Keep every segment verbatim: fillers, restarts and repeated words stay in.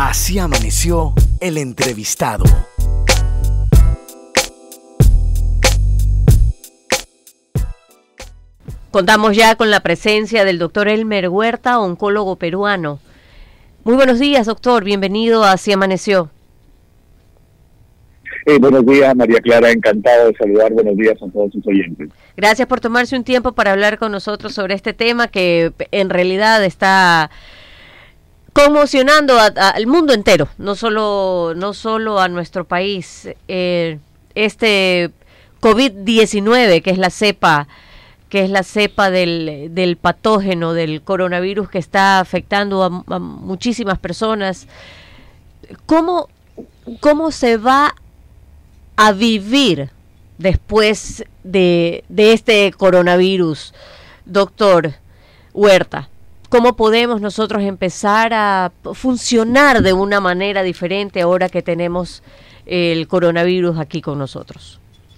Así amaneció el entrevistado. Contamos ya con la presencia del doctor Elmer Huerta, oncólogo peruano. Muy buenos días, doctor. Bienvenido a Así Amaneció. Eh, buenos días, María Clara. Encantado de saludar. Buenos días a todos sus oyentes. Gracias por tomarse un tiempo para hablar con nosotros sobre este tema que en realidad está conmocionando a, a, al mundo entero, no solo, no solo a nuestro país. Eh, este COVID diecinueve, que es la cepa que es la cepa del, del patógeno del coronavirus que está afectando a, a muchísimas personas. ¿Cómo, cómo se va a vivir después de, de este coronavirus, doctor Huerta? ¿Cómo podemos nosotros empezar a funcionar de una manera diferente ahora que tenemos el coronavirus aquí con nosotros?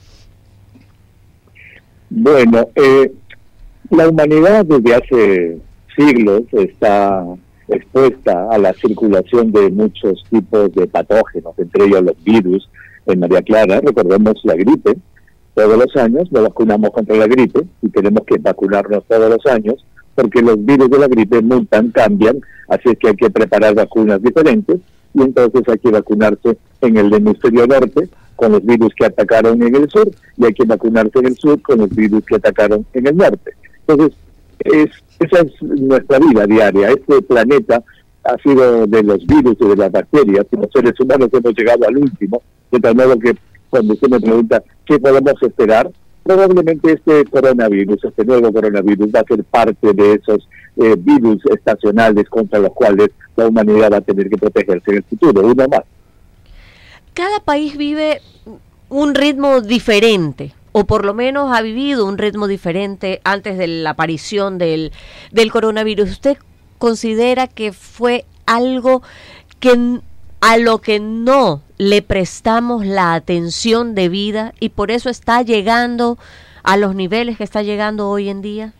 Bueno, eh, la humanidad desde hace siglos está expuesta a la circulación de muchos tipos de patógenos, entre ellos los virus. En María Clara, recordemos la gripe, todos los años nos vacunamos contra la gripe y tenemos que vacunarnos todos los años porque los virus de la gripe mutan, cambian, así es que hay que preparar vacunas diferentes y entonces hay que vacunarse en el hemisferio norte con los virus que atacaron en el sur y hay que vacunarse en el sur con los virus que atacaron en el norte. Entonces, es, esa es nuestra vida diaria. Este planeta ha sido de los virus y de las bacterias, y los seres humanos hemos llegado al último, de tal modo que cuando usted me pregunta qué podemos esperar, probablemente este coronavirus, este nuevo coronavirus va a ser parte de esos eh, virus estacionales contra los cuales la humanidad va a tener que protegerse en el futuro, uno más. Cada país vive un ritmo diferente, o por lo menos ha vivido un ritmo diferente antes de la aparición del, del coronavirus. ¿Usted considera que fue algo que a lo que no le prestamos la atención debida y por eso está llegando a los niveles que está llegando hoy en día?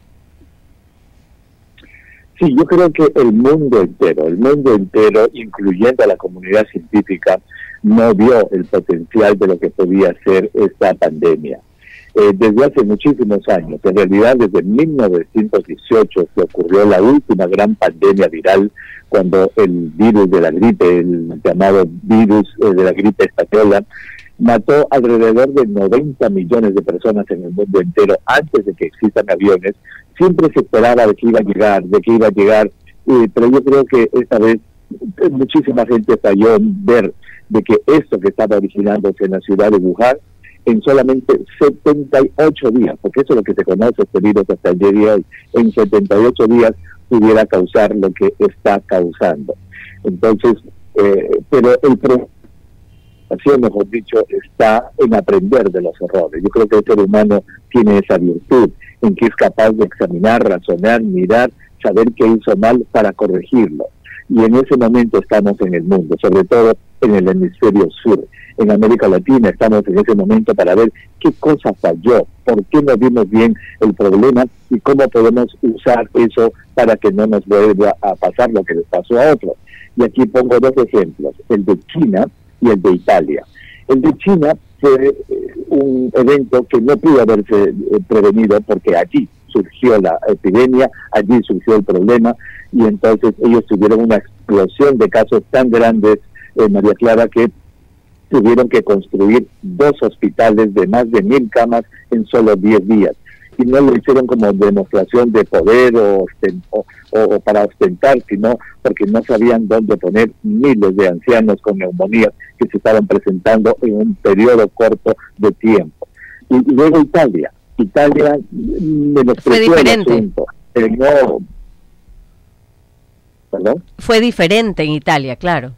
Sí, yo creo que el mundo entero, el mundo entero, incluyendo a la comunidad científica, no vio el potencial de lo que podía ser esta pandemia. Eh, desde hace muchísimos años, en realidad desde mil novecientos dieciocho que ocurrió la última gran pandemia viral, cuando el virus de la gripe, el llamado virus eh, de la gripe española, mató alrededor de noventa millones de personas en el mundo entero antes de que existan aviones. Siempre se esperaba de que iba a llegar, de que iba a llegar, eh, pero yo creo que esta vez eh, muchísima gente falló en ver de que esto que estaba originándose en la ciudad de Wuhan, en solamente setenta y ocho días, porque eso es lo que se conoce este virus hasta el día de hoy, en setenta y ocho días pudiera causar lo que está causando. Entonces, eh, pero el problema, mejor dicho, está en aprender de los errores. Yo creo que el ser humano tiene esa virtud, en que es capaz de examinar, razonar, mirar, saber qué hizo mal para corregirlo. Y en ese momento estamos en el mundo, sobre todo en el hemisferio sur. En América Latina estamos en ese momento para ver qué cosa falló, por qué no vimos bien el problema y cómo podemos usar eso para que no nos vuelva a pasar lo que les pasó a otros. Y aquí pongo dos ejemplos, el de China y el de Italia. El de China fue eh, un evento que no pudo haberse eh, prevenido porque allí surgió la epidemia, allí surgió el problema y entonces ellos tuvieron una explosión de casos tan grandes, eh, María Clara, que tuvieron que construir dos hospitales de más de mil camas en solo diez días. Y no lo hicieron como demostración de poder o, o, o para ostentar, sino porque no sabían dónde poner miles de ancianos con neumonía que se estaban presentando en un periodo corto de tiempo. Y, y luego Italia. Italia menospreció el asunto. Eh, no, ¿Perdón? Fue diferente en Italia, claro.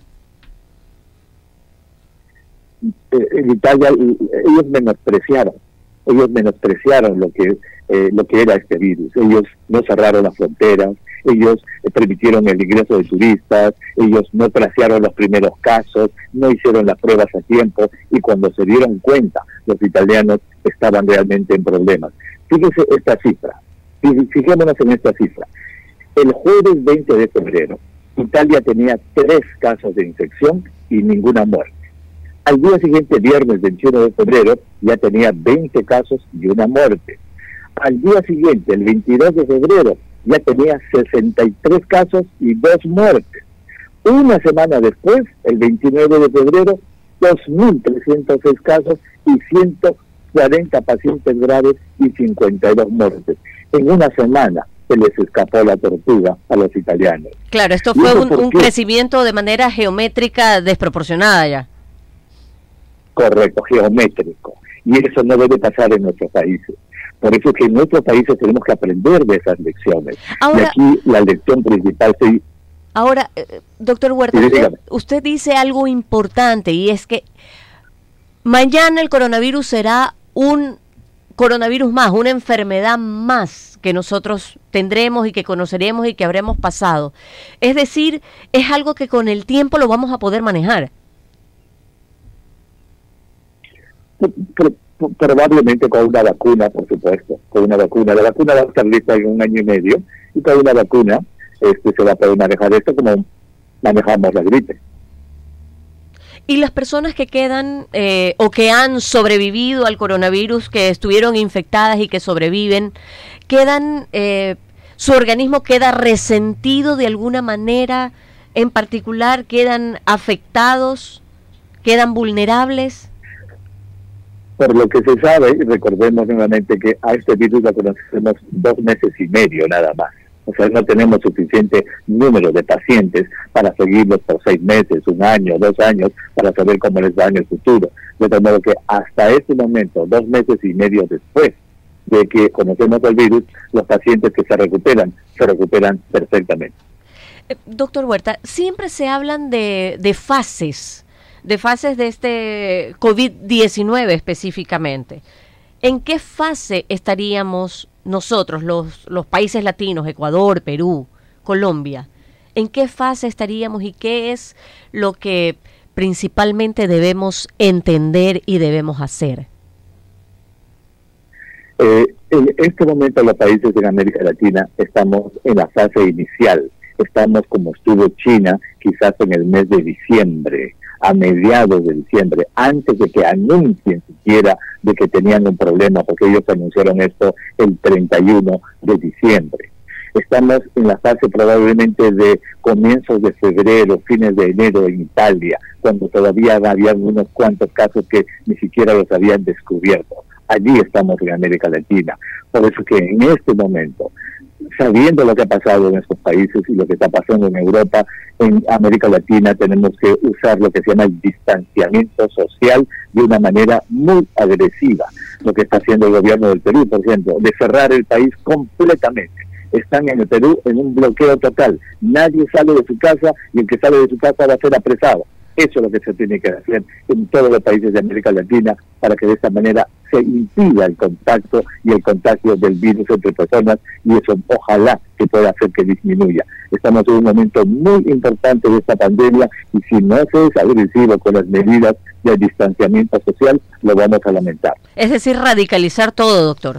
En Italia ellos menospreciaron, ellos menospreciaron lo que eh, lo que era este virus. Ellos no cerraron las fronteras, ellos eh, permitieron el ingreso de turistas, ellos no tracearon los primeros casos, no hicieron las pruebas a tiempo y cuando se dieron cuenta los italianos estaban realmente en problemas. Fíjese esta cifra, fijémonos en esta cifra. El jueves veinte de febrero Italia tenía tres casos de infección y ninguna muerte. Al día siguiente, viernes veintiuno de febrero, ya tenía veinte casos y una muerte. Al día siguiente, el veintidós de febrero, ya tenía sesenta y tres casos y dos muertes. Una semana después, el veintinueve de febrero, dos mil trescientos seis casos y ciento cuarenta pacientes graves y cincuenta y dos muertes. En una semana se les escapó la tortuga a los italianos. Claro, esto fue un, un crecimiento de manera geométrica desproporcionada ya. Correcto, geométrico. Y eso no debe pasar en nuestros países. Por eso es que en nuestros países tenemos que aprender de esas lecciones. Ahora, y aquí la lección principal... Se... Ahora, eh, doctor Huerta, sí, usted, usted dice algo importante, y es que mañana el coronavirus será un coronavirus más, una enfermedad más que nosotros tendremos y que conoceremos y que habremos pasado. Es decir, es algo que con el tiempo lo vamos a poder manejar. Probablemente con una vacuna, por supuesto, con una vacuna. La vacuna va a estar lista en un año y medio, y con una vacuna este, se va a poder manejar esto como manejamos la gripe. Y las personas que quedan eh, o que han sobrevivido al coronavirus, que estuvieron infectadas y que sobreviven, quedan, eh, su organismo queda resentido de alguna manera en particular, quedan afectados, quedan vulnerables. Por lo que se sabe, recordemos nuevamente que a este virus lo conocemos dos meses y medio nada más. O sea, no tenemos suficiente número de pacientes para seguirlos por seis meses, un año, dos años, para saber cómo les va en el futuro. De tal modo que hasta este momento, dos meses y medio después de que conocemos el virus, los pacientes que se recuperan, se recuperan perfectamente. Eh, doctor Huerta, siempre se hablan de, de fases, de fases de este COVID diecinueve específicamente. ¿En qué fase estaríamos nosotros, los, los países latinos, Ecuador, Perú, Colombia? ¿En qué fase estaríamos y qué es lo que principalmente debemos entender y debemos hacer? Eh, en este momento los países de América Latina estamos en la fase inicial. Estamos como estuvo China, quizás en el mes de diciembre, a mediados de diciembre, antes de que anuncien siquiera de que tenían un problema, porque ellos anunciaron esto el treinta y uno de diciembre. Estamos en la fase probablemente de comienzos de febrero, fines de enero en Italia, cuando todavía había unos cuantos casos que ni siquiera los habían descubierto. Allí estamos en América Latina. Por eso que en este momento, sabiendo lo que ha pasado en estos países y lo que está pasando en Europa, en América Latina tenemos que usar lo que se llama el distanciamiento social de una manera muy agresiva. Lo que está haciendo el gobierno del Perú, por ejemplo, de cerrar el país completamente. Están en el Perú en un bloqueo total. Nadie sale de su casa y el que sale de su casa va a ser apresado. Eso es lo que se tiene que hacer en todos los países de América Latina para que de esta manera se impida el contacto y el contagio del virus entre personas, y eso ojalá que pueda hacer que disminuya. Estamos en un momento muy importante de esta pandemia y si no se es agresivo con las medidas de distanciamiento social, lo vamos a lamentar. Es decir, radicalizar todo, doctor.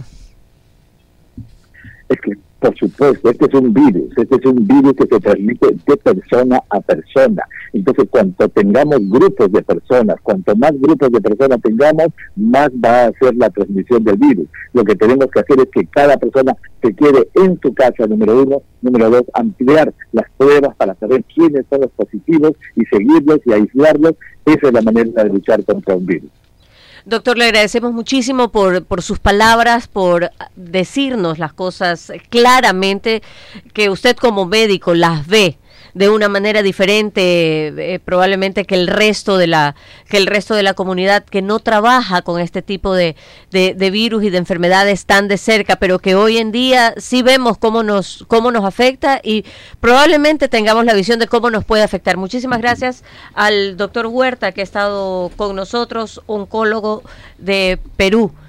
Es que, por supuesto, este es un virus, este es un virus que se transmite de persona a persona. Entonces, cuanto tengamos grupos de personas, cuanto más grupos de personas tengamos, más va a ser la transmisión del virus. Lo que tenemos que hacer es que cada persona se quede en su casa, número uno. Número dos, ampliar las pruebas para saber quiénes son los positivos y seguirlos y aislarlos. Esa es la manera de luchar contra un virus. Doctor, le agradecemos muchísimo por, por sus palabras, por decirnos las cosas claramente, que usted como médico las ve de una manera diferente, eh, probablemente que el resto de la que el resto de la comunidad que no trabaja con este tipo de, de, de virus y de enfermedades tan de cerca, pero que hoy en día sí vemos cómo nos cómo nos afecta y probablemente tengamos la visión de cómo nos puede afectar. Muchísimas gracias al doctor Huerta, que ha estado con nosotros, oncólogo de Perú.